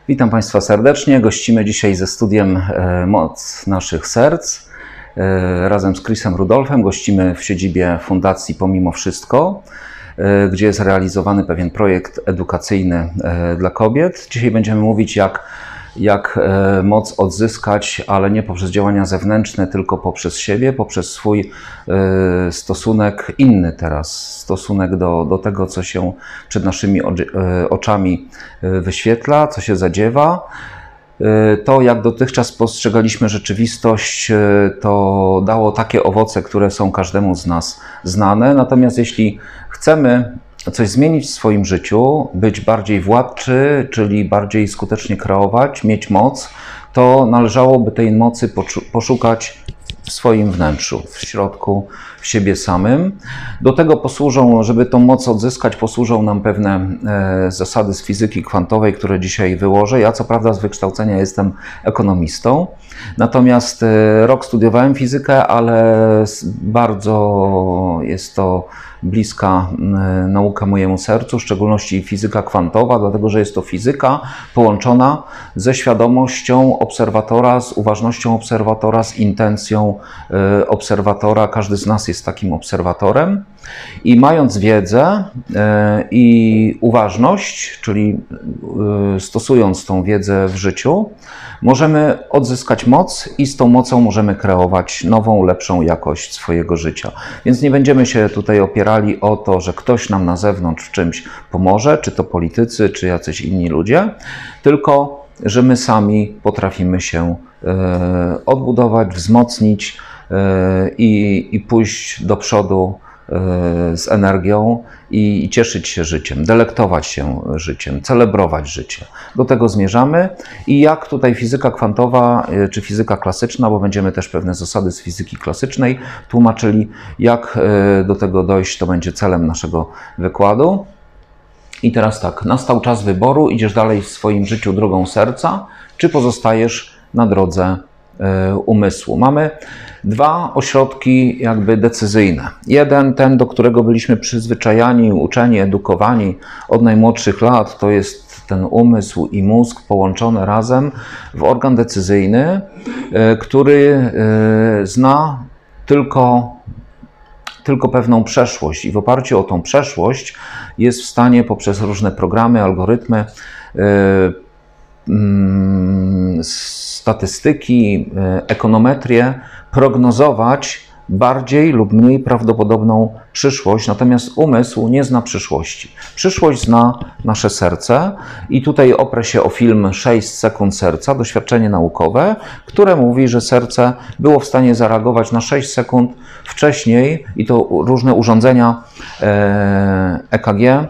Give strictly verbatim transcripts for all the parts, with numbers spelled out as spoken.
Witam Państwa serdecznie. Gościmy dzisiaj ze studiem Moc Naszych Serc. Razem z Chrisem Rudolfem gościmy w siedzibie Fundacji Pomimo Wszystko, gdzie jest realizowany pewien projekt edukacyjny dla kobiet. Dzisiaj będziemy mówić, jak, jak moc odzyskać, ale nie poprzez działania zewnętrzne, tylko poprzez siebie, poprzez swój stosunek inny teraz, stosunek do, do tego, co się przed naszymi oczami wyświetla, co się zadziewa. To, jak dotychczas postrzegaliśmy rzeczywistość, to dało takie owoce, które są każdemu z nas znane. Natomiast jeśli chcemy coś zmienić w swoim życiu, być bardziej władczy, czyli bardziej skutecznie kreować, mieć moc, to należałoby tej mocy poszukać w swoim wnętrzu, w środku, w siebie samym. Do tego posłużą, żeby tą moc odzyskać, posłużą nam pewne e, zasady z fizyki kwantowej, które dzisiaj wyłożę. Ja co prawda z wykształcenia jestem ekonomistą, natomiast e, rok studiowałem fizykę, ale bardzo jest to bliska e, nauka mojemu sercu, w szczególności fizyka kwantowa, dlatego że jest to fizyka połączona ze świadomością obserwatora, z uważnością obserwatora, z intencją e, obserwatora. Każdy z nas jest takim obserwatorem i mając wiedzę i uważność, czyli stosując tą wiedzę w życiu, możemy odzyskać moc i z tą mocą możemy kreować nową, lepszą jakość swojego życia. Więc nie będziemy się tutaj opierali o to, że ktoś nam na zewnątrz w czymś pomoże, czy to politycy, czy jacyś inni ludzie, tylko że my sami potrafimy się odbudować, wzmocnić i, i pójść do przodu z energią i, i cieszyć się życiem, delektować się życiem, celebrować życie. Do tego zmierzamy i jak tutaj fizyka kwantowa czy fizyka klasyczna, bo będziemy też pewne zasady z fizyki klasycznej tłumaczyli, jak do tego dojść, to będzie celem naszego wykładu. I teraz tak, nastał czas wyboru, idziesz dalej w swoim życiu drogą serca, czy pozostajesz na drodze umysłu. Mamy dwa ośrodki jakby decyzyjne. Jeden, ten, do którego byliśmy przyzwyczajani, uczeni, edukowani od najmłodszych lat, to jest ten umysł i mózg połączone razem w organ decyzyjny, który zna tylko, tylko pewną przeszłość i w oparciu o tą przeszłość jest w stanie poprzez różne programy, algorytmy, statystyki, ekonometrię prognozować bardziej lub mniej prawdopodobną przyszłość, natomiast umysł nie zna przyszłości. Przyszłość zna nasze serce i tutaj oprę się o film sześć sekund serca, doświadczenie naukowe, które mówi, że serce było w stanie zareagować na sześć sekund wcześniej i to różne urządzenia E K G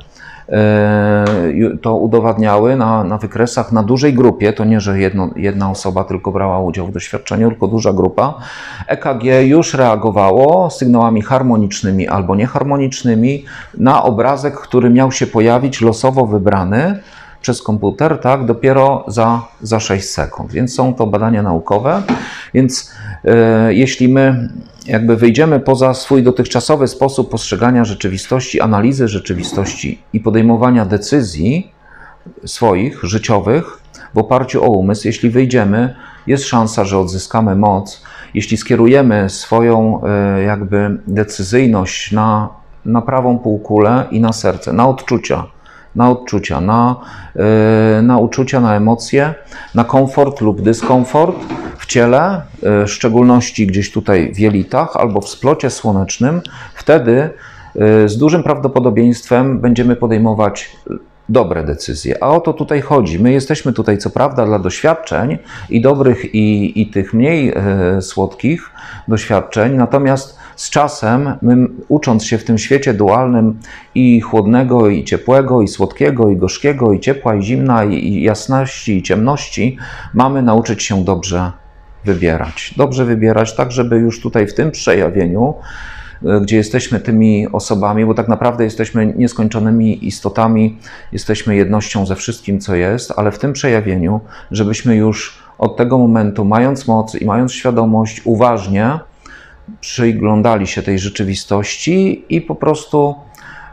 to udowadniały na, na wykresach na dużej grupie, to nie, że jedno, jedna osoba tylko brała udział w doświadczeniu, tylko duża grupa. E K G już reagowało sygnałami harmonicznymi albo nieharmonicznymi na obrazek, który miał się pojawić losowo wybrany przez komputer, tak, dopiero za, za sześć sekund. Więc są to badania naukowe. Więc e, jeśli my jakby wyjdziemy poza swój dotychczasowy sposób postrzegania rzeczywistości, analizy rzeczywistości i podejmowania decyzji swoich, życiowych w oparciu o umysł, jeśli wyjdziemy, jest szansa, że odzyskamy moc. Jeśli skierujemy swoją e, jakby decyzyjność na, na prawą półkulę i na serce, na odczucia, na odczucia, na, yy, na uczucia, na emocje, na komfort lub dyskomfort w ciele, yy, w szczególności gdzieś tutaj w jelitach albo w splocie słonecznym, wtedy yy, z dużym prawdopodobieństwem będziemy podejmować dobre decyzje. A o to tutaj chodzi. My jesteśmy tutaj co prawda dla doświadczeń i dobrych i, i tych mniej yy, słodkich doświadczeń, natomiast z czasem, my, ucząc się w tym świecie dualnym i chłodnego, i ciepłego, i słodkiego, i gorzkiego, i ciepła, i zimna, i, i jasności, i ciemności, mamy nauczyć się dobrze wybierać. Dobrze wybierać, tak żeby już tutaj w tym przejawieniu, gdzie jesteśmy tymi osobami, bo tak naprawdę jesteśmy nieskończonymi istotami, jesteśmy jednością ze wszystkim, co jest, ale w tym przejawieniu, żebyśmy już od tego momentu, mając moc i mając świadomość, uważnie przyglądali się tej rzeczywistości i po prostu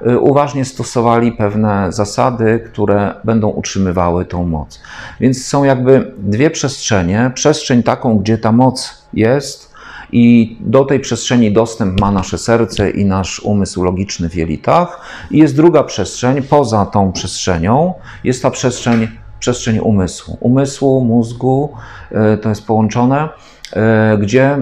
uważnie stosowali pewne zasady, które będą utrzymywały tą moc. Więc są jakby dwie przestrzenie. Przestrzeń taką, gdzie ta moc jest i do tej przestrzeni dostęp ma nasze serce i nasz umysł logiczny w jelitach. I jest druga przestrzeń, poza tą przestrzenią, jest ta przestrzeń, przestrzeń umysłu. Umysłu, mózgu, to jest połączone, gdzie,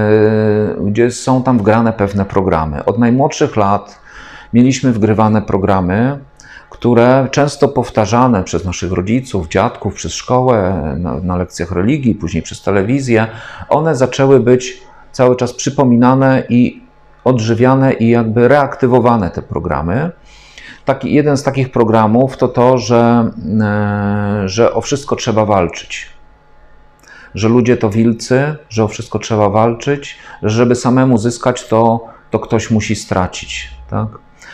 gdzie są tam wgrane pewne programy. Od najmłodszych lat mieliśmy wgrywane programy, które często powtarzane przez naszych rodziców, dziadków, przez szkołę, na, na lekcjach religii, później przez telewizję, one zaczęły być cały czas przypominane i odżywiane i jakby reaktywowane te programy. Taki, jeden z takich programów to to, że, że o wszystko trzeba walczyć. Że ludzie to wilcy, że o wszystko trzeba walczyć, że żeby samemu zyskać, to, to ktoś musi stracić. Tak?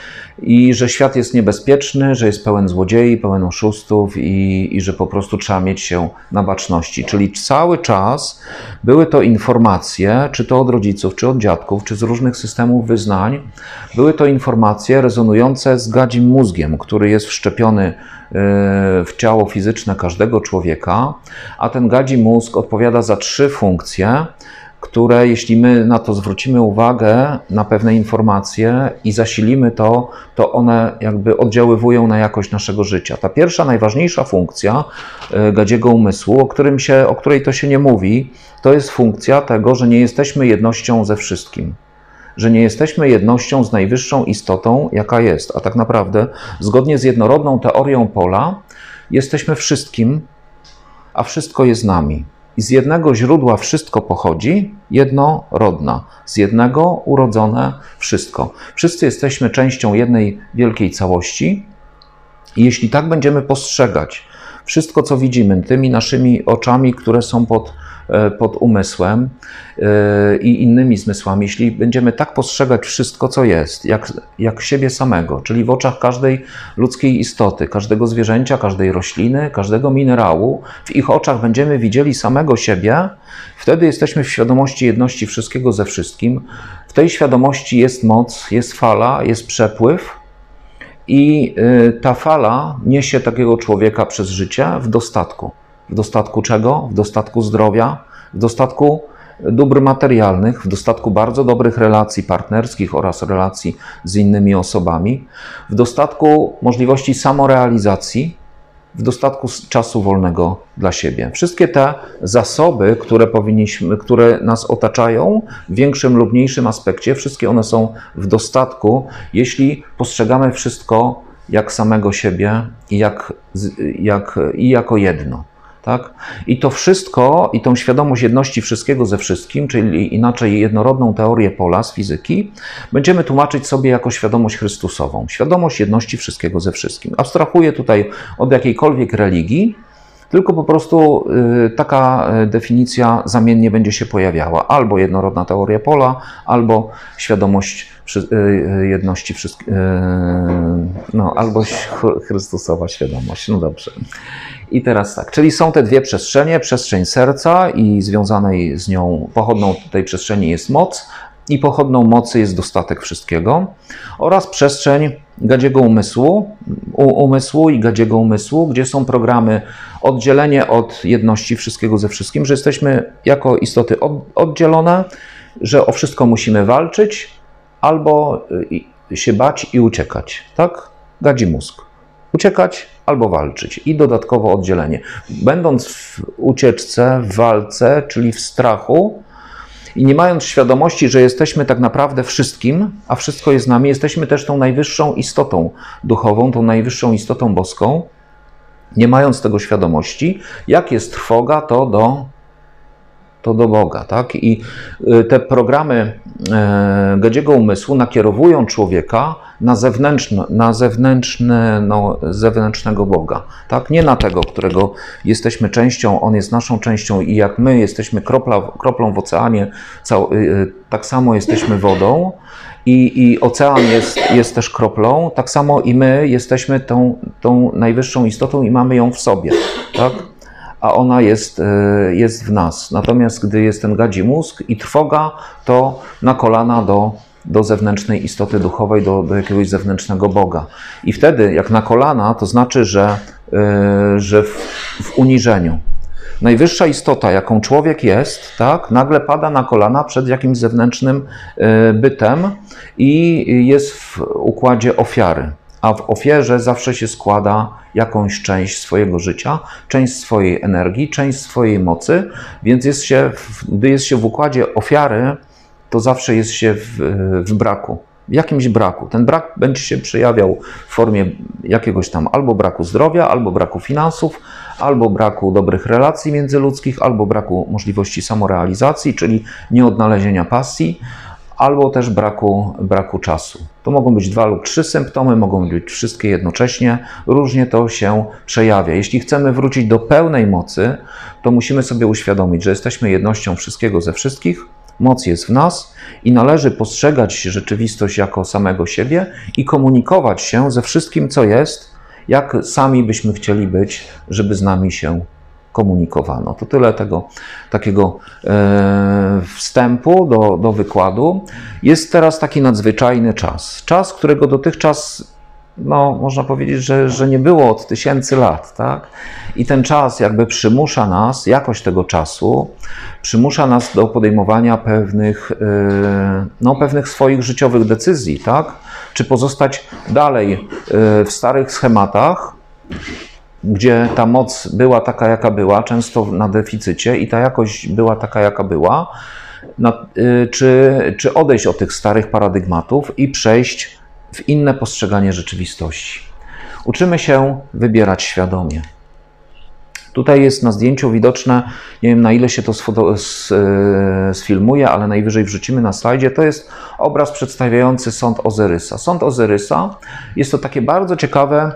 I że świat jest niebezpieczny, że jest pełen złodziei, pełen oszustów i, i że po prostu trzeba mieć się na baczności. Czyli cały czas były to informacje, czy to od rodziców, czy od dziadków, czy z różnych systemów wyznań, były to informacje rezonujące z gadzim mózgiem, który jest wszczepiony w ciało fizyczne każdego człowieka, a ten gadzi mózg odpowiada za trzy funkcje, które jeśli my na to zwrócimy uwagę, na pewne informacje i zasilimy to, to one jakby oddziaływują na jakość naszego życia. Ta pierwsza, najważniejsza funkcja gadziego umysłu, o, którym się, o której to się nie mówi, to jest funkcja tego, że nie jesteśmy jednością ze wszystkim. Że nie jesteśmy jednością z najwyższą istotą, jaka jest. A tak naprawdę, zgodnie z jednorodną teorią pola, jesteśmy wszystkim, a wszystko jest nami. I z jednego źródła wszystko pochodzi, jednorodna. Z jednego urodzone wszystko. Wszyscy jesteśmy częścią jednej wielkiej całości. I jeśli tak będziemy postrzegać wszystko, co widzimy, tymi naszymi oczami, które są pod, pod umysłem i innymi zmysłami, jeśli będziemy tak postrzegać wszystko, co jest, jak, jak siebie samego, czyli w oczach każdej ludzkiej istoty, każdego zwierzęcia, każdej rośliny, każdego minerału, w ich oczach będziemy widzieli samego siebie, wtedy jesteśmy w świadomości jedności wszystkiego ze wszystkim. W tej świadomości jest moc, jest fala, jest przepływ. I ta fala niesie takiego człowieka przez życie w dostatku. W dostatku czego? W dostatku zdrowia, w dostatku dóbr materialnych, w dostatku bardzo dobrych relacji partnerskich oraz relacji z innymi osobami, w dostatku możliwości samorealizacji, w dostatku czasu wolnego dla siebie. Wszystkie te zasoby, które powinniśmy, które nas otaczają w większym lub mniejszym aspekcie, wszystkie one są w dostatku, jeśli postrzegamy wszystko jak samego siebie i, jak, jak, i jako jedno. Tak? I to wszystko, i tą świadomość jedności wszystkiego ze wszystkim, czyli inaczej jednorodną teorię pola z fizyki, będziemy tłumaczyć sobie jako świadomość Chrystusową. Świadomość jedności wszystkiego ze wszystkim. Abstrahuję tutaj od jakiejkolwiek religii, tylko po prostu y, taka definicja zamiennie będzie się pojawiała. Albo jednorodna teoria pola, albo świadomość przy, y, jedności wszystkiego, y, no, albo Chrystusowa świadomość. No dobrze. I teraz tak, czyli są te dwie przestrzenie, przestrzeń serca i związanej z nią pochodną tej przestrzeni jest moc i pochodną mocy jest dostatek wszystkiego oraz przestrzeń gadziego umysłu, umysłu i gadziego umysłu, gdzie są programy oddzielenie od jedności wszystkiego ze wszystkim, że jesteśmy jako istoty oddzielone, że o wszystko musimy walczyć albo się bać i uciekać, tak? Gadzi mózg. Uciekać albo walczyć i dodatkowo oddzielenie. Będąc w ucieczce, w walce, czyli w strachu i nie mając świadomości, że jesteśmy tak naprawdę wszystkim, a wszystko jest z nami, jesteśmy też tą najwyższą istotą duchową, tą najwyższą istotą boską, nie mając tego świadomości, jak jest trwoga, to do, to do Boga. Tak? I te programy gadziego umysłu nakierowują człowieka na, zewnętrzne, na zewnętrzne, no, zewnętrznego Boga. Tak? Nie na tego, którego jesteśmy częścią, On jest naszą częścią i jak my jesteśmy kropla, kroplą w oceanie, cał, tak samo jesteśmy wodą i, i ocean jest, jest też kroplą, tak samo i my jesteśmy tą, tą najwyższą istotą i mamy ją w sobie. Tak? A ona jest, jest w nas. Natomiast gdy jest ten gadzi mózg i trwoga, to na kolana do do zewnętrznej istoty duchowej, do, do jakiegoś zewnętrznego Boga. I wtedy, jak na kolana, to znaczy, że, yy, że w, w uniżeniu. Najwyższa istota, jaką człowiek jest, tak, nagle pada na kolana przed jakimś zewnętrznym yy, bytem i jest w układzie ofiary. A w ofierze zawsze się składa jakąś część swojego życia, część swojej energii, część swojej mocy, więc jest się, gdy jest się w układzie ofiary, to zawsze jest się w, w braku, w jakimś braku. Ten brak będzie się przejawiał w formie jakiegoś tam albo braku zdrowia, albo braku finansów, albo braku dobrych relacji międzyludzkich, albo braku możliwości samorealizacji, czyli nieodnalezienia pasji, albo też braku, braku czasu. To mogą być dwa lub trzy symptomy, mogą być wszystkie jednocześnie, różnie to się przejawia. Jeśli chcemy wrócić do pełnej mocy, to musimy sobie uświadomić, że jesteśmy jednością wszystkiego ze wszystkich, moc jest w nas i należy postrzegać rzeczywistość jako samego siebie i komunikować się ze wszystkim, co jest, jak sami byśmy chcieli być, żeby z nami się komunikowano. To tyle tego takiego e, wstępu do, do wykładu. Jest teraz taki nadzwyczajny czas. Czas, którego dotychczas, no, można powiedzieć, że, że nie było od tysięcy lat, tak? I ten czas jakby przymusza nas, jakość tego czasu, przymusza nas do podejmowania pewnych, e, no, pewnych swoich życiowych decyzji, tak? Czy pozostać dalej e, w starych schematach, gdzie ta moc była taka, jaka była, często na deficycie i ta jakość była taka, jaka była, na, y, czy, czy odejść od tych starych paradygmatów i przejść w inne postrzeganie rzeczywistości. Uczymy się wybierać świadomie. Tutaj jest na zdjęciu widoczne, nie wiem na ile się to sfilmuje, ale najwyżej wrzucimy na slajdzie, to jest obraz przedstawiający sąd Ozyrysa. Sąd Ozyrysa jest to takie bardzo ciekawe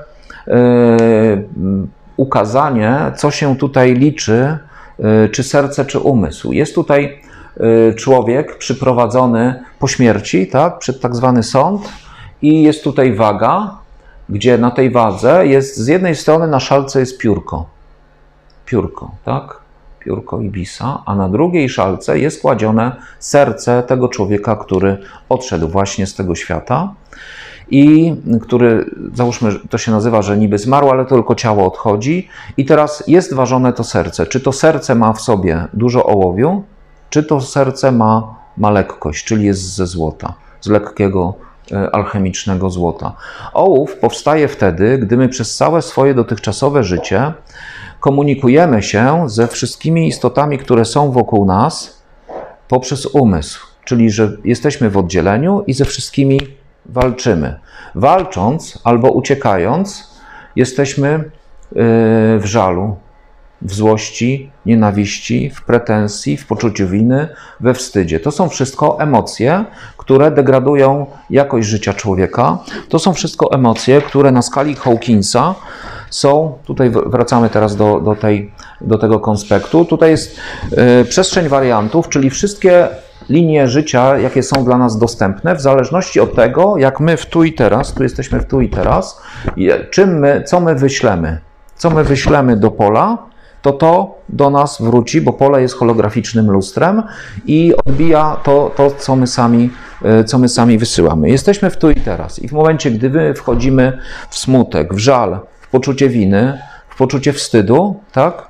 ukazanie, co się tutaj liczy, czy serce, czy umysł. Jest tutaj człowiek przyprowadzony po śmierci, tak, przed tak zwany sąd i jest tutaj waga, gdzie na tej wadze jest z jednej strony na szalce jest piórko, piórko, tak, piórko Ibisa, a na drugiej szalce jest kładzione serce tego człowieka, który odszedł właśnie z tego świata. I który, załóżmy, to się nazywa, że niby zmarł, ale tylko ciało odchodzi. I teraz jest ważone to serce. Czy to serce ma w sobie dużo ołowiu, czy to serce ma, ma lekkość, czyli jest ze złota, z lekkiego alchemicznego złota. Ołów powstaje wtedy, gdy my przez całe swoje dotychczasowe życie komunikujemy się ze wszystkimi istotami, które są wokół nas poprzez umysł. Czyli, że jesteśmy w oddzieleniu i ze wszystkimi walczymy. Walcząc albo uciekając, jesteśmy w żalu, w złości, nienawiści, w pretensji, w poczuciu winy, we wstydzie. To są wszystko emocje, które degradują jakość życia człowieka. To są wszystko emocje, które na skali Hawkinsa są, tutaj wracamy teraz do, do, tej, do tego konspektu, tutaj jest y, przestrzeń wariantów, czyli wszystkie linie życia, jakie są dla nas dostępne, w zależności od tego, jak my w tu i teraz, tu jesteśmy w tu i teraz, czym my, co my wyślemy, co my wyślemy do pola, to to do nas wróci, bo pole jest holograficznym lustrem i odbija to, to co my sami, co my sami wysyłamy. Jesteśmy w tu i teraz i w momencie, gdy my wchodzimy w smutek, w żal, w poczucie winy, w poczucie wstydu, tak,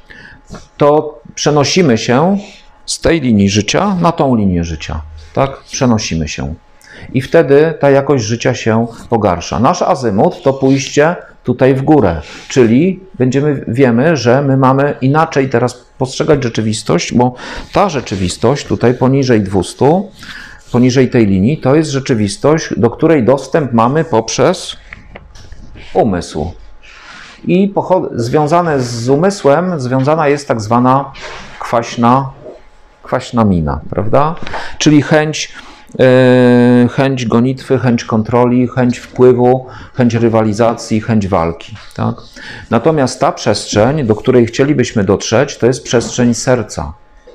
to przenosimy się z tej linii życia na tą linię życia, tak, przenosimy się. I wtedy ta jakość życia się pogarsza. Nasz azymut to pójście tutaj w górę, czyli będziemy, wiemy, że my mamy inaczej teraz postrzegać rzeczywistość, bo ta rzeczywistość tutaj poniżej dwieście, poniżej tej linii, to jest rzeczywistość, do której dostęp mamy poprzez umysł. I związane z umysłem, związana jest tak zwana kwaśna, kwaśna mina, prawda? Czyli chęć chęć gonitwy, chęć kontroli, chęć wpływu, chęć rywalizacji, chęć walki. Tak? Natomiast ta przestrzeń, do której chcielibyśmy dotrzeć, to jest przestrzeń serca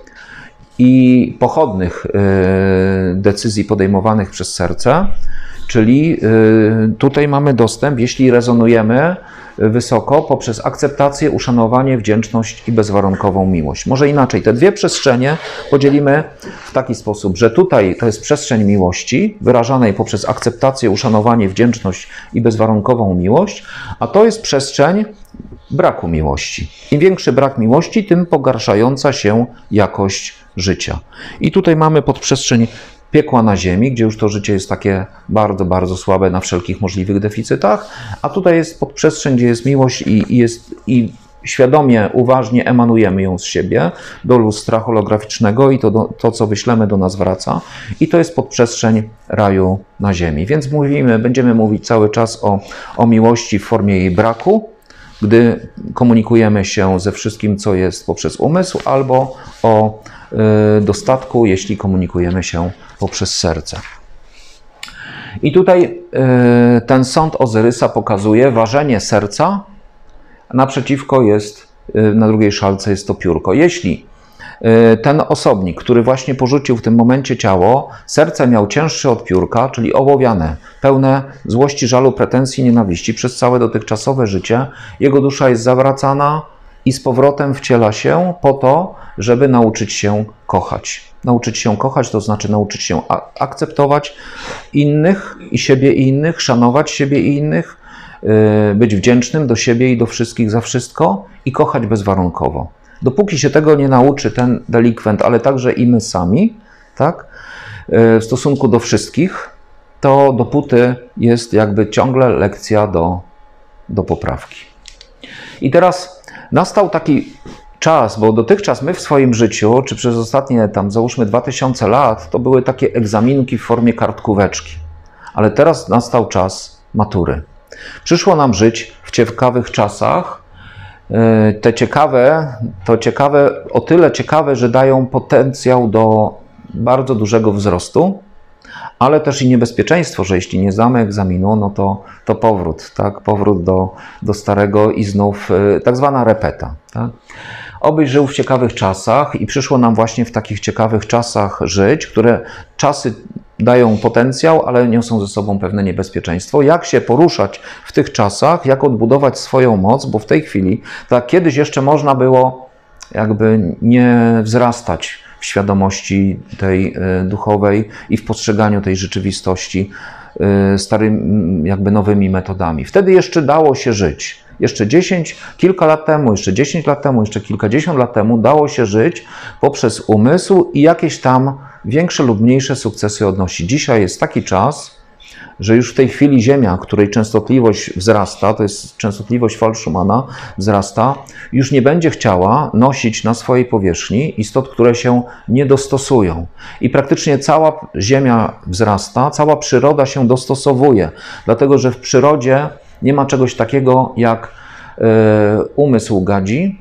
i pochodnych decyzji podejmowanych przez serce, czyli tutaj mamy dostęp, jeśli rezonujemy wysoko poprzez akceptację, uszanowanie, wdzięczność i bezwarunkową miłość. Może inaczej, te dwie przestrzenie podzielimy w taki sposób, że tutaj to jest przestrzeń miłości, wyrażanej poprzez akceptację, uszanowanie, wdzięczność i bezwarunkową miłość, a to jest przestrzeń braku miłości. Im większy brak miłości, tym pogarszająca się jakość życia. I tutaj mamy podprzestrzeń piekła na ziemi, gdzie już to życie jest takie bardzo, bardzo słabe na wszelkich możliwych deficytach, a tutaj jest podprzestrzeń, gdzie jest miłość i, i, jest, i świadomie, uważnie emanujemy ją z siebie do lustra holograficznego i to, do, to, co wyślemy, do nas wraca. I to jest podprzestrzeń raju na ziemi. Więc mówimy, będziemy mówić cały czas o, o miłości w formie jej braku, gdy komunikujemy się ze wszystkim, co jest poprzez umysł, albo o y, dostatku, jeśli komunikujemy się poprzez serce. I tutaj y, ten sąd Ozyrysa pokazuje ważenie serca, naprzeciwko jest, y, na drugiej szalce jest to piórko. Jeśli y, ten osobnik, który właśnie porzucił w tym momencie ciało, serce miał cięższe od piórka, czyli ołowiane, pełne złości, żalu, pretensji, nienawiści przez całe dotychczasowe życie, jego dusza jest zawracana i z powrotem wciela się po to, żeby nauczyć się kochać. Nauczyć się kochać, to znaczy nauczyć się akceptować innych i siebie i innych, szanować siebie i innych, być wdzięcznym do siebie i do wszystkich za wszystko i kochać bezwarunkowo. Dopóki się tego nie nauczy ten delikwent, ale także i my sami, tak, w stosunku do wszystkich, to dopóty jest jakby ciągle lekcja do, do poprawki. I teraz nastał taki czas, bo dotychczas my w swoim życiu, czy przez ostatnie tam załóżmy dwa tysiące lat, to były takie egzaminki w formie kartkóweczki. Ale teraz nastał czas matury. Przyszło nam żyć w ciekawych czasach. Te ciekawe, to ciekawe, o tyle ciekawe, że dają potencjał do bardzo dużego wzrostu, ale też i niebezpieczeństwo, że jeśli nie zdamy egzaminu, no to, to powrót, tak? Powrót do, do starego i znów tak zwana repeta. Tak? Obyś żył w ciekawych czasach i przyszło nam właśnie w takich ciekawych czasach żyć, które czasy dają potencjał, ale niosą ze sobą pewne niebezpieczeństwo. Jak się poruszać w tych czasach, jak odbudować swoją moc, bo w tej chwili, tak kiedyś jeszcze można było jakby nie wzrastać w świadomości tej duchowej i w postrzeganiu tej rzeczywistości starymi, jakby nowymi metodami. Wtedy jeszcze dało się żyć. Jeszcze dziesięć, kilka lat temu, jeszcze dziesięć lat temu, jeszcze kilkadziesiąt lat temu dało się żyć poprzez umysł i jakieś tam większe lub mniejsze sukcesy odnosić. Dzisiaj jest taki czas, że już w tej chwili Ziemia, której częstotliwość wzrasta, to jest częstotliwość fal Schumana, wzrasta, już nie będzie chciała nosić na swojej powierzchni istot, które się nie dostosują. I praktycznie cała Ziemia wzrasta, cała przyroda się dostosowuje, dlatego że w przyrodzie nie ma czegoś takiego jak y, umysł gadzi.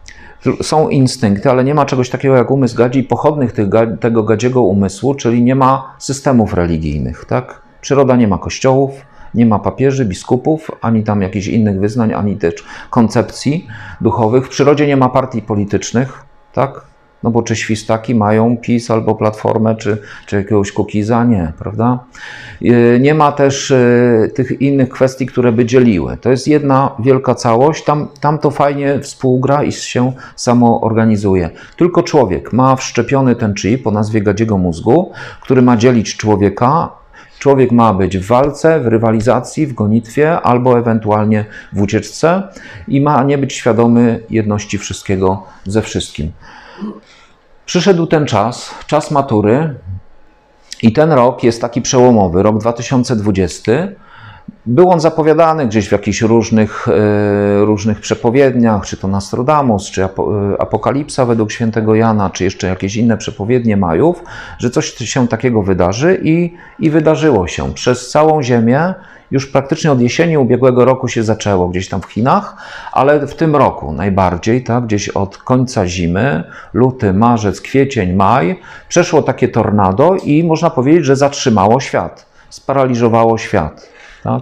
Są instynkty, ale nie ma czegoś takiego jak umysł gadzi i pochodnych tych, tego gadziego umysłu, czyli nie ma systemów religijnych. Tak? Przyroda nie ma kościołów, nie ma papieży, biskupów, ani tam jakichś innych wyznań, ani też koncepcji duchowych. W przyrodzie nie ma partii politycznych, tak? No bo czy świstaki mają PiS albo Platformę, czy, czy jakiegoś Kukiza? Nie, prawda? Nie ma też tych innych kwestii, które by dzieliły. To jest jedna wielka całość, tam, tam to fajnie współgra i się samo organizuje. Tylko człowiek ma wszczepiony ten chip o nazwie gadziego mózgu, który ma dzielić człowieka. Człowiek ma być w walce, w rywalizacji, w gonitwie albo ewentualnie w ucieczce i ma nie być świadomy jedności wszystkiego ze wszystkim. Przyszedł ten czas, czas matury i ten rok jest taki przełomowy, rok dwa tysiące dwudziesty. Był on zapowiadany gdzieś w jakichś różnych, różnych przepowiedniach, czy to Nostradamus, czy Apokalipsa według świętego Jana, czy jeszcze jakieś inne przepowiednie Majów, że coś się takiego wydarzy i, i wydarzyło się. Przez całą Ziemię już praktycznie od jesieni ubiegłego roku się zaczęło gdzieś tam w Chinach, ale w tym roku najbardziej, tak, gdzieś od końca zimy, luty, marzec, kwiecień, maj, przeszło takie tornado i można powiedzieć, że zatrzymało świat, sparaliżowało świat. Tak?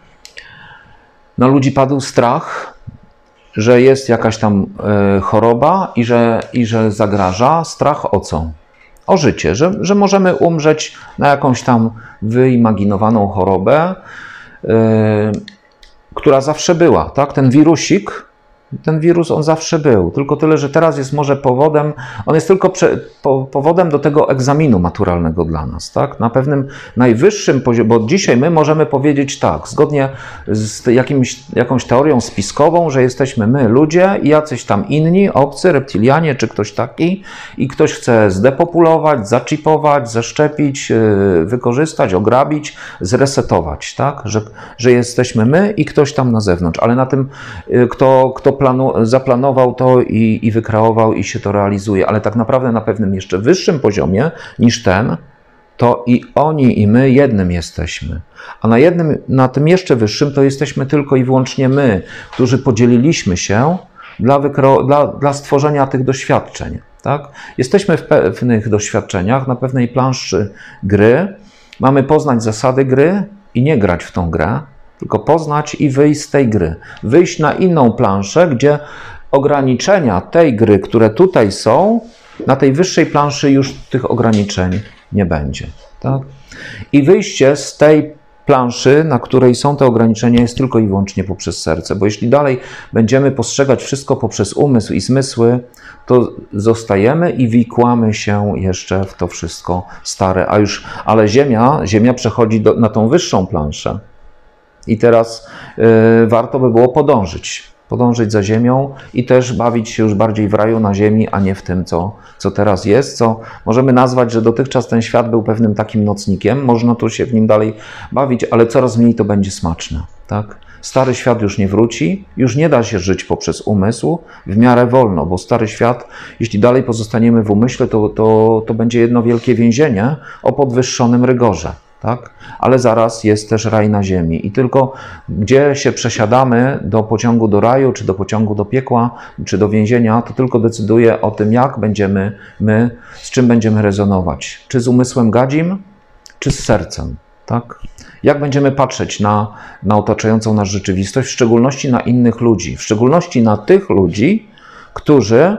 Na ludzi padł strach, że jest jakaś tam y, choroba i że, i że zagraża. Strach o co? O życie, że, że możemy umrzeć na jakąś tam wyimaginowaną chorobę. Y, która zawsze była, tak? Ten wirusik, ten wirus on zawsze był, tylko tyle, że teraz jest może powodem, on jest tylko prze, po, powodem do tego egzaminu maturalnego dla nas, tak? Na pewnym najwyższym poziomie, bo dzisiaj my możemy powiedzieć tak, zgodnie z jakimś, jakąś teorią spiskową, że jesteśmy my, ludzie i jacyś tam inni, obcy, reptilianie czy ktoś taki i ktoś chce zdepopulować, zaczipować, zaszczepić, wykorzystać, ograbić, zresetować, tak? Że, że jesteśmy my i ktoś tam na zewnątrz, ale na tym, kto, kto Planu, zaplanował to i, i wykreował i się to realizuje, ale tak naprawdę na pewnym jeszcze wyższym poziomie niż ten, to i oni i my jednym jesteśmy. A na jednym, na tym jeszcze wyższym to jesteśmy tylko i wyłącznie my, którzy podzieliliśmy się dla, wykre- dla, dla stworzenia tych doświadczeń. Tak? Jesteśmy w pewnych doświadczeniach, na pewnej planszy gry. Mamy poznać zasady gry i nie grać w tą grę, tylko poznać i wyjść z tej gry. Wyjść na inną planszę, gdzie ograniczenia tej gry, które tutaj są, na tej wyższej planszy już tych ograniczeń nie będzie. Tak? I wyjście z tej planszy, na której są te ograniczenia, jest tylko i wyłącznie poprzez serce. Bo jeśli dalej będziemy postrzegać wszystko poprzez umysł i zmysły, to zostajemy i wikłamy się jeszcze w to wszystko stare. A już, ale Ziemia, Ziemia przechodzi do, na tą wyższą planszę. I teraz y, warto by było podążyć, podążyć za Ziemią i też bawić się już bardziej w raju na Ziemi, a nie w tym, co, co teraz jest, co możemy nazwać, że dotychczas ten świat był pewnym takim nocnikiem, można tu się w nim dalej bawić, ale coraz mniej to będzie smaczne. Tak? Stary świat już nie wróci, już nie da się żyć poprzez umysł w miarę wolno, bo stary świat, jeśli dalej pozostaniemy w umyśle, to, to, to będzie jedno wielkie więzienie o podwyższonym rygorze. Tak? Ale zaraz jest też raj na ziemi i tylko gdzie się przesiadamy do pociągu do raju, czy do pociągu do piekła, czy do więzienia, to tylko decyduje o tym, jak będziemy my, z czym będziemy rezonować. Czy z umysłem gadzim, czy z sercem. Tak? Jak będziemy patrzeć na, na otaczającą nas rzeczywistość, w szczególności na innych ludzi, w szczególności na tych ludzi, którzy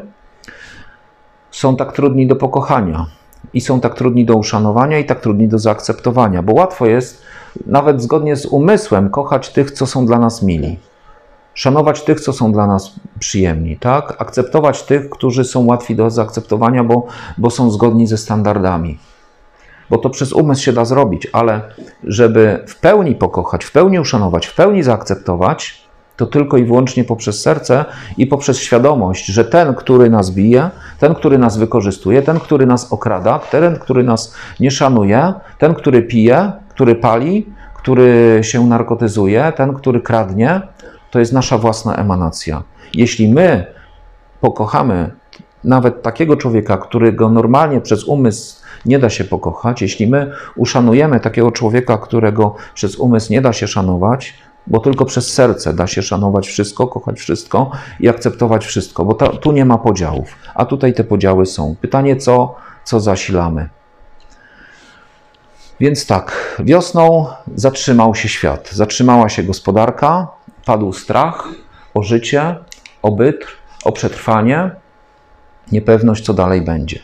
są tak trudni do pokochania. I są tak trudni do uszanowania i tak trudni do zaakceptowania, bo łatwo jest, nawet zgodnie z umysłem, kochać tych, co są dla nas mili. Szanować tych, co są dla nas przyjemni, tak? Akceptować tych, którzy są łatwi do zaakceptowania, bo, bo są zgodni ze standardami. Bo to przez umysł się da zrobić, ale żeby w pełni pokochać, w pełni uszanować, w pełni zaakceptować, to tylko i wyłącznie poprzez serce i poprzez świadomość, że ten, który nas bije, ten, który nas wykorzystuje, ten, który nas okrada, ten, który nas nie szanuje, ten, który pije, który pali, który się narkotyzuje, ten, który kradnie, to jest nasza własna emanacja. Jeśli my pokochamy nawet takiego człowieka, którego normalnie przez umysł nie da się pokochać, jeśli my uszanujemy takiego człowieka, którego przez umysł nie da się szanować, bo tylko przez serce da się szanować wszystko, kochać wszystko i akceptować wszystko, bo ta, tu nie ma podziałów, a tutaj te podziały są. Pytanie, co, co zasilamy. Więc tak, wiosną zatrzymał się świat, zatrzymała się gospodarka, padł strach o życie, o byt, o przetrwanie, niepewność, co dalej będzie.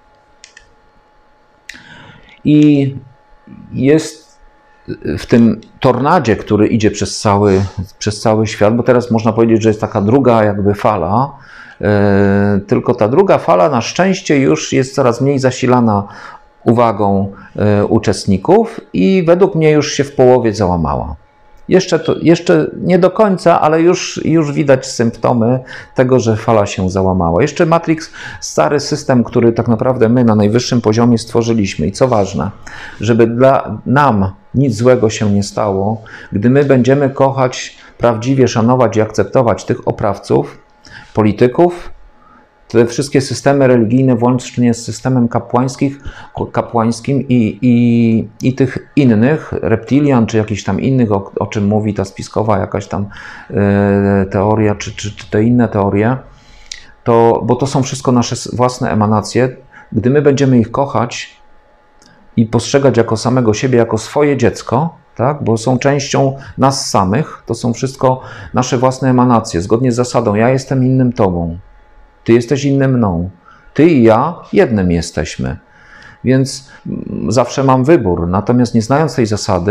I jest w tym tornadzie, który idzie przez cały, przez cały świat, bo teraz można powiedzieć, że jest taka druga jakby fala, yy, tylko ta druga fala na szczęście już jest coraz mniej zasilana uwagą yy, uczestników i według mnie już się w połowie załamała. Jeszcze, to, jeszcze nie do końca, ale już, już widać symptomy tego, że fala się załamała. Jeszcze Matrix, stary system, który tak naprawdę my na najwyższym poziomie stworzyliśmy. I co ważne, żeby dla nam nic złego się nie stało, gdy my będziemy kochać, prawdziwie szanować i akceptować tych oprawców, polityków, te wszystkie systemy religijne, włącznie z systemem kapłańskich, kapłańskim i, i, i tych innych, reptilian, czy jakichś tam innych, o, o czym mówi ta spiskowa jakaś tam e, teoria, czy, czy, czy te inne teorie, to, bo to są wszystko nasze własne emanacje. Gdy my będziemy ich kochać i postrzegać jako samego siebie, jako swoje dziecko, tak? Bo są częścią nas samych, to są wszystko nasze własne emanacje, zgodnie z zasadą ja jestem innym tobą. Ty jesteś innym mną. Ty i ja jednym jesteśmy. Więc zawsze mam wybór. Natomiast nie znając tej zasady,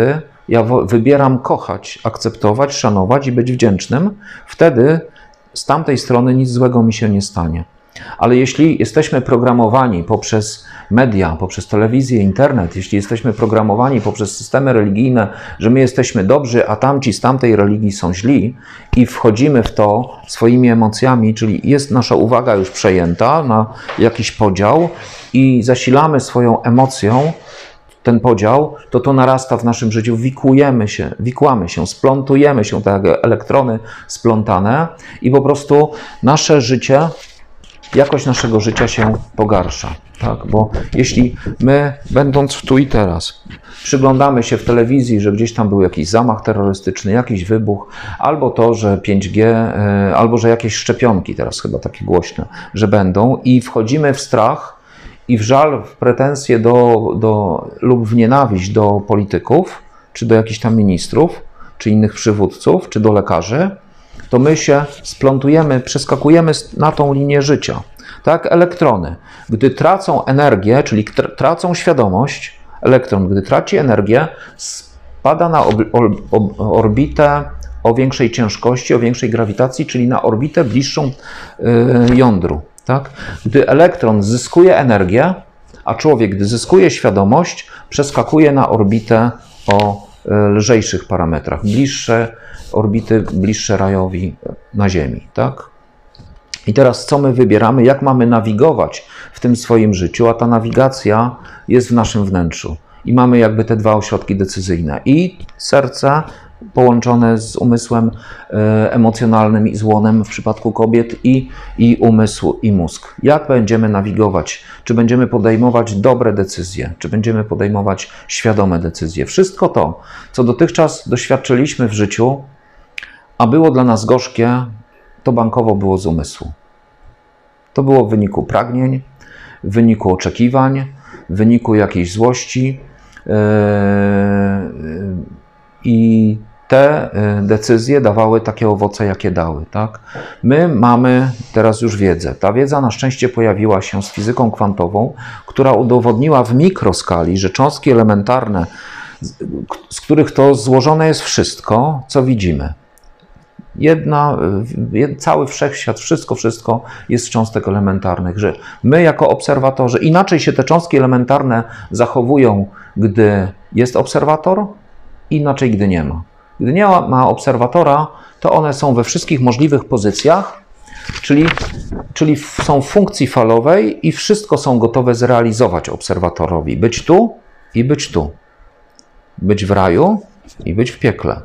ja wybieram kochać, akceptować, szanować i być wdzięcznym, wtedy z tamtej strony nic złego mi się nie stanie. Ale jeśli jesteśmy programowani poprzez media, poprzez telewizję, internet, jeśli jesteśmy programowani poprzez systemy religijne, że my jesteśmy dobrzy, a tamci z tamtej religii są źli i wchodzimy w to swoimi emocjami, czyli jest nasza uwaga już przejęta na jakiś podział i zasilamy swoją emocją ten podział, to to narasta w naszym życiu, wikłujemy się, wikłamy się, splątujemy się, tak jak elektrony splątane i po prostu nasze życie, jakość naszego życia się pogarsza. Tak? Bo jeśli my, będąc w tu i teraz, przyglądamy się w telewizji, że gdzieś tam był jakiś zamach terrorystyczny, jakiś wybuch, albo to, że pięć G, albo że jakieś szczepionki, teraz chyba takie głośne, że będą i wchodzimy w strach i w żal, w pretensje do, do, lub w nienawiść do polityków, czy do jakichś tam ministrów, czy innych przywódców, czy do lekarzy, to my się splątujemy, przeskakujemy na tą linię życia. Tak, elektrony, gdy tracą energię, czyli tracą świadomość, elektron, gdy traci energię, spada na orbitę o większej ciężkości, o większej grawitacji, czyli na orbitę bliższą jądru. Tak? Gdy elektron zyskuje energię, a człowiek, gdy zyskuje świadomość, przeskakuje na orbitę o lżejszych parametrach, bliższe orbity, bliższe rajowi na Ziemi. Tak? I teraz co my wybieramy, jak mamy nawigować w tym swoim życiu, a ta nawigacja jest w naszym wnętrzu. I mamy jakby te dwa ośrodki decyzyjne. I serce połączone z umysłem e, emocjonalnym i złonem w przypadku kobiet i, i umysł i mózg. Jak będziemy nawigować? Czy będziemy podejmować dobre decyzje? Czy będziemy podejmować świadome decyzje? Wszystko to, co dotychczas doświadczyliśmy w życiu, a było dla nas gorzkie, to bankowo było z umysłu. To było w wyniku pragnień, w wyniku oczekiwań, w wyniku jakiejś złości yy, i te decyzje dawały takie owoce, jakie dały. Tak? My mamy teraz już wiedzę. Ta wiedza na szczęście pojawiła się z fizyką kwantową, która udowodniła w mikroskali, że cząstki elementarne, z których to złożone jest wszystko, co widzimy. Jedna, cały wszechświat, wszystko, wszystko jest z cząstek elementarnych, że my jako obserwatorzy, inaczej się te cząstki elementarne zachowują, gdy jest obserwator, inaczej, gdy nie ma. Gdy nie ma obserwatora, to one są we wszystkich możliwych pozycjach, czyli, czyli są w funkcji falowej i wszystko są gotowe zrealizować obserwatorowi. Być tu i być tu. Być w raju i być w piekle.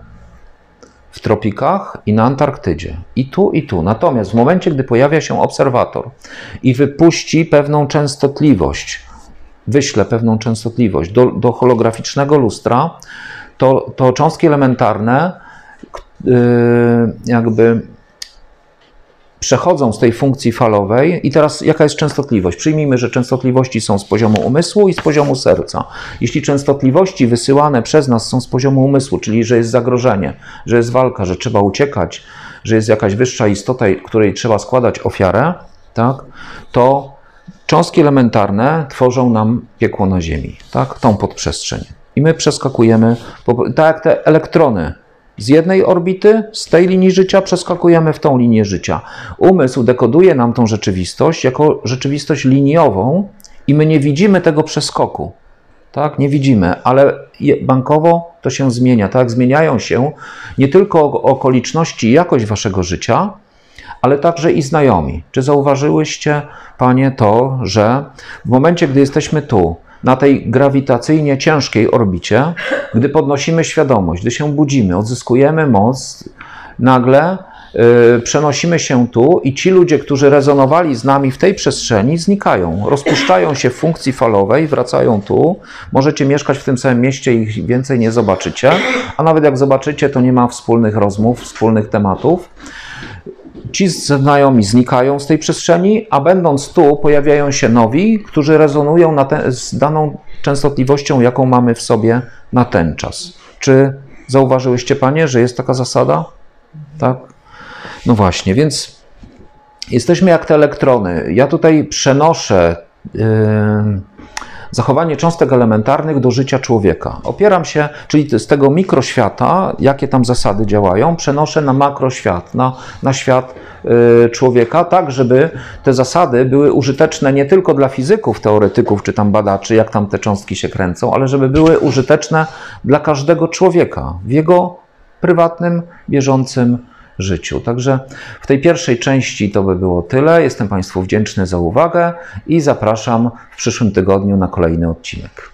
W tropikach i na Antarktydzie. I tu, i tu. Natomiast w momencie, gdy pojawia się obserwator i wypuści pewną częstotliwość, wyśle pewną częstotliwość do, do holograficznego lustra, to, to cząstki elementarne yy, jakby przechodzą z tej funkcji falowej. I teraz jaka jest częstotliwość? Przyjmijmy, że częstotliwości są z poziomu umysłu i z poziomu serca. Jeśli częstotliwości wysyłane przez nas są z poziomu umysłu, czyli że jest zagrożenie, że jest walka, że trzeba uciekać, że jest jakaś wyższa istota, której trzeba składać ofiarę, tak, to cząstki elementarne tworzą nam piekło na Ziemi, tak, tą podprzestrzeń. I my przeskakujemy, tak jak te elektrony, z jednej orbity, z tej linii życia przeskakujemy w tą linię życia. Umysł dekoduje nam tą rzeczywistość jako rzeczywistość liniową i my nie widzimy tego przeskoku. Tak, nie widzimy, ale bankowo to się zmienia. Tak, zmieniają się nie tylko okoliczności i jakość waszego życia, ale także i znajomi. Czy zauważyłyście, panie, to, że w momencie, gdy jesteśmy tu, na tej grawitacyjnie ciężkiej orbicie, gdy podnosimy świadomość, gdy się budzimy, odzyskujemy moc, nagle yy, przenosimy się tu i ci ludzie, którzy rezonowali z nami w tej przestrzeni, znikają, rozpuszczają się w funkcji falowej, wracają tu. Możecie mieszkać w tym samym mieście i ich więcej nie zobaczycie, a nawet jak zobaczycie, to nie ma wspólnych rozmów, wspólnych tematów. Ci znajomi znikają z tej przestrzeni, a będąc tu pojawiają się nowi, którzy rezonują na te, z daną częstotliwością, jaką mamy w sobie na ten czas. Czy zauważyłyście, panie, że jest taka zasada? Tak? No właśnie, więc jesteśmy jak te elektrony. Ja tutaj przenoszę yy, zachowanie cząstek elementarnych do życia człowieka. Opieram się, czyli z tego mikroświata, jakie tam zasady działają, przenoszę na makroświat, na, na świat y, człowieka, tak żeby te zasady były użyteczne nie tylko dla fizyków, teoretyków czy tam badaczy, jak tam te cząstki się kręcą, ale żeby były użyteczne dla każdego człowieka w jego prywatnym, bieżącym życiu. Także w tej pierwszej części to by było tyle. Jestem Państwu wdzięczny za uwagę i zapraszam w przyszłym tygodniu na kolejny odcinek.